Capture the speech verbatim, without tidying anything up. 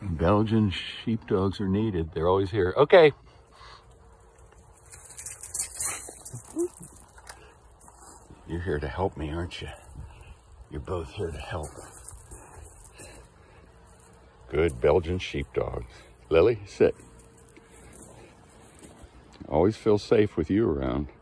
Belgian sheepdogs are needed. They're always here. Okay. You're here to help me, aren't you? You're both here to help. Good Belgian sheepdogs. Lily, sit. Always feel safe with you around.